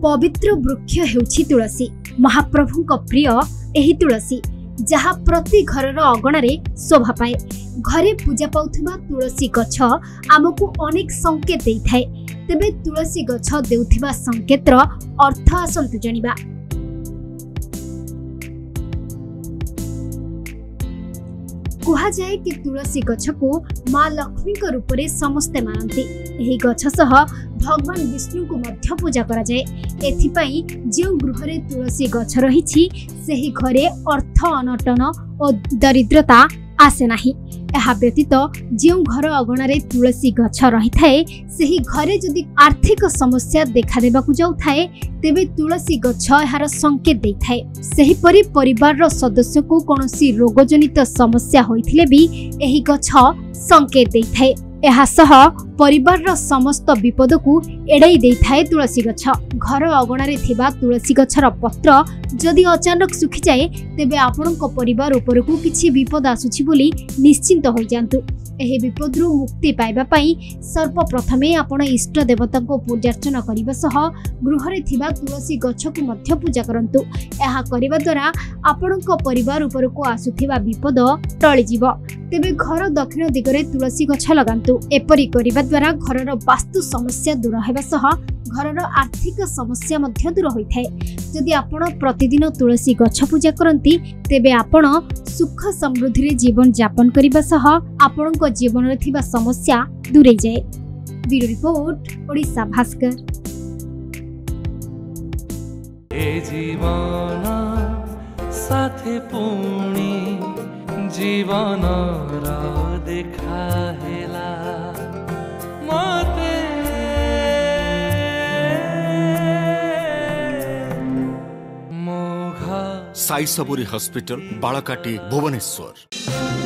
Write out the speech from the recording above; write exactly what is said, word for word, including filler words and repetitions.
पवित्र वृक्ष हेउछि तुलसी। महाप्रभुक प्रिय एही तुलसी जहा प्रति घरर अगणारे शोभा पाए। घरे पूजा पाउथिबा तुलसी गछ आमको अनेक संकेत देइथाए। तेबे तुलसी गछ देउथिबा संकेतर अर्थ आसंतु जानिबा। कहा जाए कि तुलसी गछ को माँ लक्ष्मी के रूप में समस्ते मानती। एही गछ सह भगवान विष्णु को मध्य पूजा करा जाए। एथिपाई जो गृह रे तुलसी गछ रहिछि सेही घरे अर्थ अनटन और दरिद्रता आसे नाही। एहा व्यतीत जो घर अगणारे तुलसी गछ रही थाए सेही घरे जदि आर्थिक समस्या देखा देबाकु जाउ थाए तेबे तुलसी गछ एहार संकेत देई थाए। सेही परि परिवार रो सदस्य को कोनोसी रोगजनित समस्या होइथिले भी एही गछ संकेत देई थाए। एहा सह परिवार रो समस्त विपद को एड़ाई देई थाए तुलसी गछ। घर अगणारे थिबा तुलसी गछर पत्र जदि अचानक सुखी जाए तेबे आपणको परिवार ऊपर को किछि विपद आसुछि बोली निश्चिंत होई जांतु। एही विपदरु मुक्ति पाइबा पई सर्वप्रथमे आपण इष्ट देवता को पूजार्चना करिबा सह गृह रे थिबा तुलसी गछ को मध्य पूजा करंतु। एहा करिबा द्वारा आपणको परिवार ऊपर को आसुथिबा विपद टळि जिवो। तेबे घर दक्षिण दिगरे तुलसी गछ लगांतु। एपरि करिबा द्वारा घरर वास्तु समस्या दूर हेबा सह घरर आर्थिक समस्या मध्य दूर होइथाय। जदि आपण प्रतिदिन तुलसी गछ पूजा करंती तेबे आपण सुख समृद्धि रे जीवन यापन करिबा सह आपणको जीवन रे थिबा समस्या दूर जाए। Bureau report Odisha Bhaskar. ए जीवन साथे पुणी जीवन रा देखा हेला मते साई सबुरी हॉस्पिटल बालकाटी भुवनेश्वर।